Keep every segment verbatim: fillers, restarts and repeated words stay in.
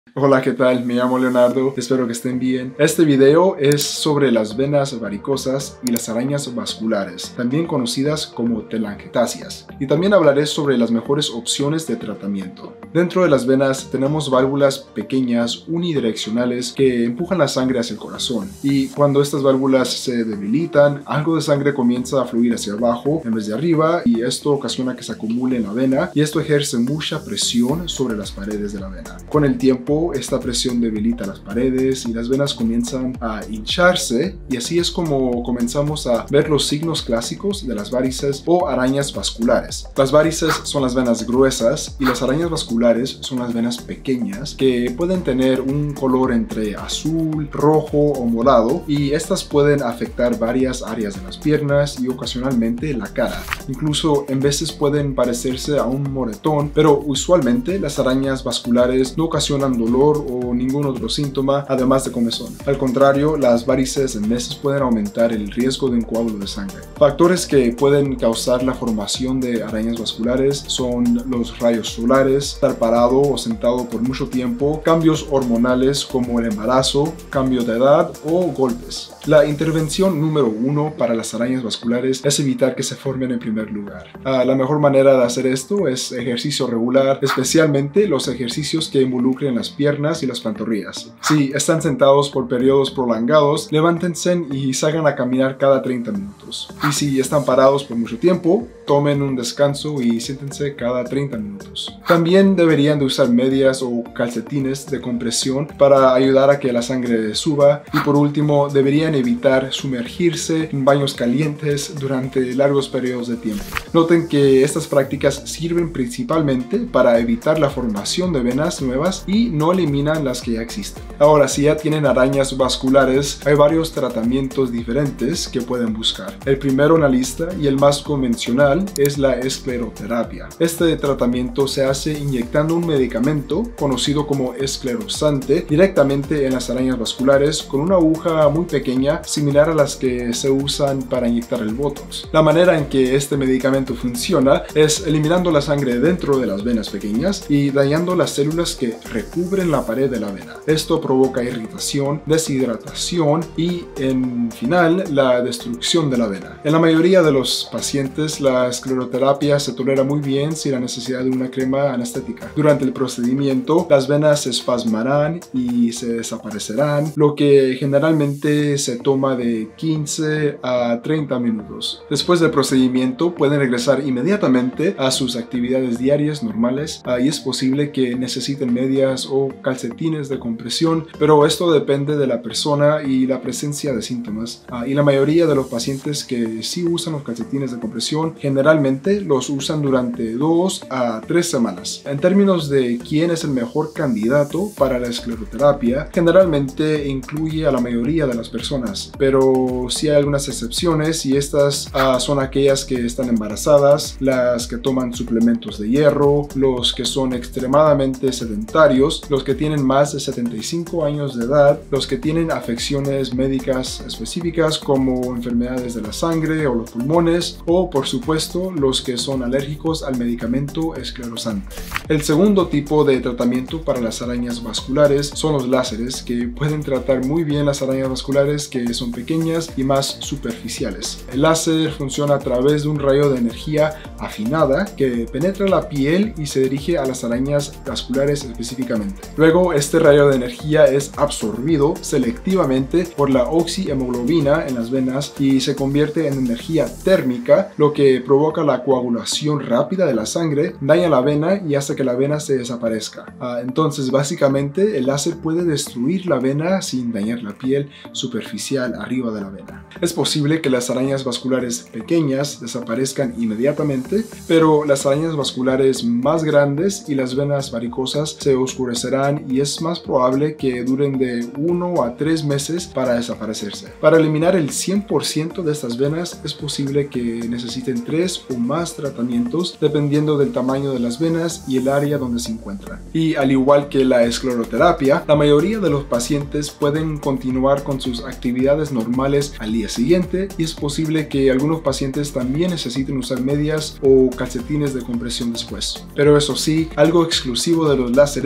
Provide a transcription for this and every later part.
Hola, ¿qué tal? Me llamo Leonardo, espero que estén bien. Este video es sobre las venas varicosas y las arañas vasculares, también conocidas como telangiectasias. Y también hablaré sobre las mejores opciones de tratamiento. Dentro de las venas tenemos válvulas pequeñas unidireccionales que empujan la sangre hacia el corazón. Y cuando estas válvulas se debilitan, algo de sangre comienza a fluir hacia abajo en vez de arriba, y esto ocasiona que se acumule en la vena, y esto ejerce mucha presión sobre las paredes de la vena. Con el tiempo, esta presión debilita las paredes y las venas comienzan a hincharse, y así es como comenzamos a ver los signos clásicos de las varices o arañas vasculares. Las varices son las venas gruesas y las arañas vasculares son las venas pequeñas que pueden tener un color entre azul, rojo o morado, y estas pueden afectar varias áreas de las piernas y ocasionalmente la cara. Incluso en veces pueden parecerse a un moretón, pero usualmente las arañas vasculares no ocasionan dolor o ningún otro síntoma, además de comezón. Al contrario, las varices en veces pueden aumentar el riesgo de un coágulo de sangre. Factores que pueden causar la formación de arañas vasculares son los rayos solares, estar parado o sentado por mucho tiempo, cambios hormonales como el embarazo, cambio de edad o golpes. La intervención número uno para las arañas vasculares es evitar que se formen en primer lugar. Ah, la mejor manera de hacer esto es ejercicio regular, especialmente los ejercicios que involucren las piernas y las pantorrillas. Si están sentados por periodos prolongados, levántense y salgan a caminar cada treinta minutos. Y si están parados por mucho tiempo, tomen un descanso y siéntense cada treinta minutos. También deberían de usar medias o calcetines de compresión para ayudar a que la sangre suba. Y por último, deberían evitar sumergirse en baños calientes durante largos periodos de tiempo. Noten que estas prácticas sirven principalmente para evitar la formación de venas nuevas y no eliminan las que ya existen. Ahora, si ya tienen arañas vasculares, hay varios tratamientos diferentes que pueden buscar. El primero en la lista y el más convencional es la escleroterapia. Este tratamiento se hace inyectando un medicamento conocido como esclerosante directamente en las arañas vasculares con una aguja muy pequeña, similar a las que se usan para inyectar el Botox. La manera en que este medicamento funciona es eliminando la sangre dentro de las venas pequeñas y dañando las células que recubren la pared de la vena. Esto provoca irritación, deshidratación y, en final, la destrucción de la vena. En la mayoría de los pacientes, la escleroterapia se tolera muy bien sin la necesidad de una crema anestética. Durante el procedimiento, las venas se espasmarán y se desaparecerán, lo que generalmente se toma de quince a treinta minutos. Después del procedimiento, pueden regresar inmediatamente a sus actividades diarias normales. Ahí es posible que necesiten medias o calcetines de compresión, pero esto depende de la persona y la presencia de síntomas. Ah, y la mayoría de los pacientes que sí usan los calcetines de compresión generalmente los usan durante dos a tres semanas. En términos de quién es el mejor candidato para la escleroterapia, generalmente incluye a la mayoría de las personas, pero sí hay algunas excepciones, y estas uh, son aquellas que están embarazadas, las que toman suplementos de hierro, los que son extremadamente sedentarios, los que tienen más de setenta y cinco años de edad, los que tienen afecciones médicas específicas como enfermedades de la sangre o los pulmones, o por supuesto los que son alérgicos al medicamento esclerosante. El segundo tipo de tratamiento para las arañas vasculares son los láseres, que pueden tratar muy bien las arañas vasculares que son pequeñas y más superficiales. El láser funciona a través de un rayo de energía afinada que penetra la piel y se dirige a las arañas vasculares específicamente. Luego, este rayo de energía es absorbido selectivamente por la oxihemoglobina en las venas y se convierte en energía térmica, lo que provoca la coagulación rápida de la sangre, daña la vena y hace que la vena se desaparezca. Ah, entonces, básicamente, el láser puede destruir la vena sin dañar la piel superficial arriba de la vena. Es posible que las arañas vasculares pequeñas desaparezcan inmediatamente, pero las arañas vasculares más grandes y las venas varicosas se oscurecerán, y es más probable que duren de uno a tres meses para desaparecerse. Para eliminar el cien por ciento de estas venas, es posible que necesiten tres o más tratamientos dependiendo del tamaño de las venas y el área donde se encuentran. Y al igual que la escleroterapia, la mayoría de los pacientes pueden continuar con sus actividades normales al día siguiente, y es posible que algunos pacientes también necesiten usar medias o calcetines de compresión después. Pero eso sí, algo exclusivo de los láseres es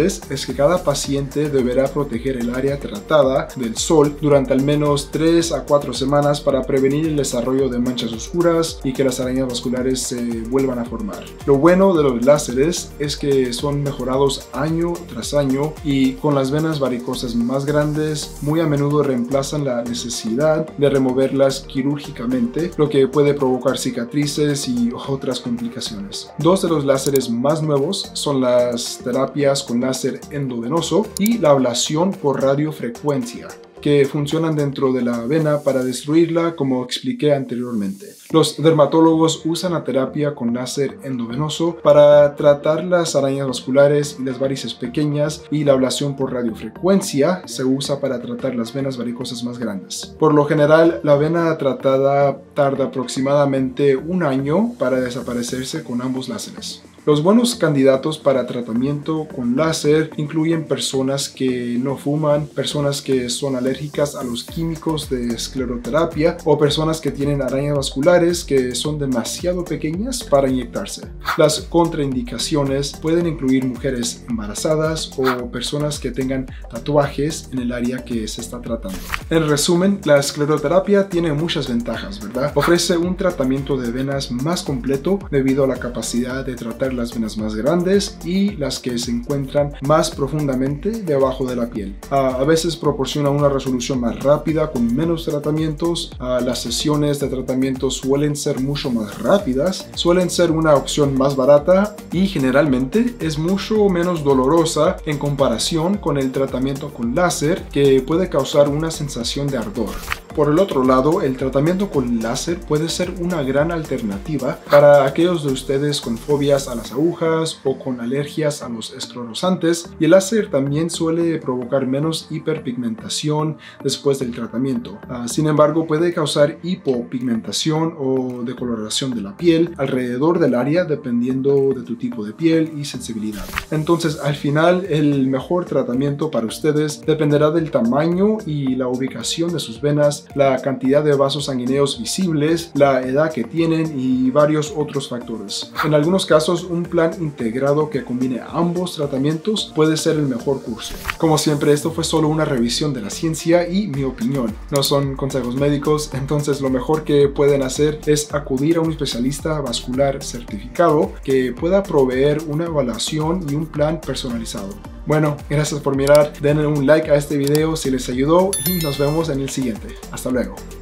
es que cada paciente deberá proteger el área tratada del sol durante al menos tres a cuatro semanas para prevenir el desarrollo de manchas oscuras y que las arañas vasculares se vuelvan a formar. Lo bueno de los láseres es que son mejorados año tras año y con las venas varicosas más grandes muy a menudo reemplazan la necesidad de removerlas quirúrgicamente, lo que puede provocar cicatrices y otras complicaciones. Dos de los láseres más nuevos son las terapias con láser endovenoso y la ablación por radiofrecuencia, que funcionan dentro de la vena para destruirla, como expliqué anteriormente. Los dermatólogos usan la terapia con láser endovenoso para tratar las arañas vasculares y las varices pequeñas, y la ablación por radiofrecuencia se usa para tratar las venas varicosas más grandes. Por lo general, la vena tratada tarda aproximadamente un año para desaparecerse con ambos láseres. Los buenos candidatos para tratamiento con láser incluyen personas que no fuman, personas que son alérgicas a los químicos de escleroterapia o personas que tienen arañas vasculares que son demasiado pequeñas para inyectarse. Las contraindicaciones pueden incluir mujeres embarazadas o personas que tengan tatuajes en el área que se está tratando. En resumen, la escleroterapia tiene muchas ventajas, ¿verdad? Ofrece un tratamiento de venas más completo debido a la capacidad de tratar las venas más grandes y las que se encuentran más profundamente debajo de la piel. A veces proporciona una resolución más rápida con menos tratamientos. Las sesiones de tratamiento suelen ser mucho más rápidas, suelen ser una opción más barata y generalmente es mucho menos dolorosa en comparación con el tratamiento con láser, que puede causar una sensación de ardor. Por el otro lado, el tratamiento con láser puede ser una gran alternativa para aquellos de ustedes con fobias a las agujas o con alergias a los esclerosantes, y el láser también suele provocar menos hiperpigmentación después del tratamiento. Uh, sin embargo, puede causar hipopigmentación o decoloración de la piel alrededor del área dependiendo de tu tipo de piel y sensibilidad. Entonces, al final, el mejor tratamiento para ustedes dependerá del tamaño y la ubicación de sus venas, la cantidad de vasos sanguíneos visibles, la edad que tienen y varios otros factores. En algunos casos, un plan integrado que combine ambos tratamientos puede ser el mejor curso. Como siempre, esto fue solo una revisión de la ciencia y mi opinión. No son consejos médicos, entonces lo mejor que pueden hacer es acudir a un especialista vascular certificado que pueda proveer una evaluación y un plan personalizado. Bueno, gracias por mirar, denle un like a este video si les ayudó y nos vemos en el siguiente. Hasta luego.